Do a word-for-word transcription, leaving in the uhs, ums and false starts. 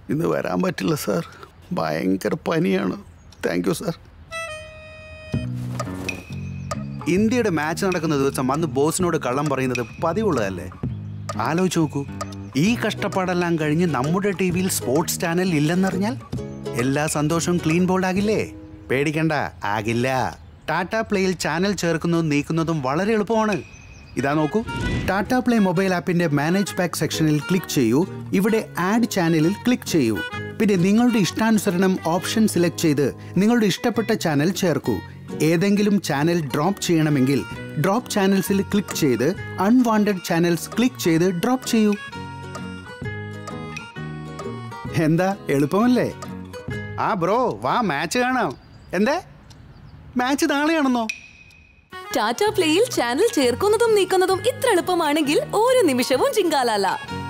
ഇന്ന് വരാൻ പറ്റില്ല സാർ, ഭയങ്കര പനിയാണ്. Thank you sir. ഇന്ത്യയുടെ മാച്ച് നടക്കുന്ന ദിവസം വന്ന് ബോസിനോട് കള്ളം പറയുന്നത് പതിവുള്ളതല്ലേ? ആലോചിച്ച് നോക്കൂ, ഈ കഷ്ടപ്പാടെല്ലാം കഴിഞ്ഞ് നമ്മുടെ ടി വിയിൽ സ്പോർട്സ് ചാനൽ ഇല്ലെന്നറിഞ്ഞാൽ എല്ലാ സന്തോഷവും ക്ലീൻ ബോൾഡ് ആകില്ലേ? പേടിക്കണ്ട, ആകില്ല. ടാറ്റ പ്ലേയിൽ ചാനൽ ചേർക്കുന്നതും നീക്കുന്നതും വളരെ എളുപ്പമാണ്. ഇതാ നോക്കൂ, ടാറ്റ പ്ലേ മൊബൈൽ ആപ്പിന്റെ മാനേജ് പാക്ക് സെക്ഷനിൽ ക്ലിക്ക് ചെയ്യൂ. ഇവിടെ ആഡ് ചാനലിൽ ക്ലിക്ക് ചെയ്യൂ. പിന്നെ നിങ്ങളുടെ ഇഷ്ടാനുസരണം ഓപ്ഷൻ സെലക്ട് ചെയ്ത് നിങ്ങളുടെ ഇഷ്ടപ്പെട്ട ചാനൽ ചേർക്കൂ. ഏതെങ്കിലും ചാനൽ ഡ്രോപ്പ് ചെയ്യണമെങ്കിൽ ഡ്രോപ്പ് ചാനൽസിൽ ക്ലിക്ക് ചെയ്ത് അൺവാണ്ടഡ് ചാനൽസ് ക്ലിക്ക് ചെയ്ത് ഡ്രോപ്പ് ചെയ്യൂ. എന്താ എളുപ്പമല്ലേ? ആ ബ്രോ, വാ മാച്ച് കാണാം. എന്താ മാച്ച് നാളെയാണെന്നോ? ടാറ്റ പ്ലേയിൽ ചാനൽ ചേർക്കുന്നതും നീക്കുന്നതും ഇത്ര എളുപ്പമാണെങ്കിൽ ഓരോ നിമിഷവും ജിങ്കാലാല.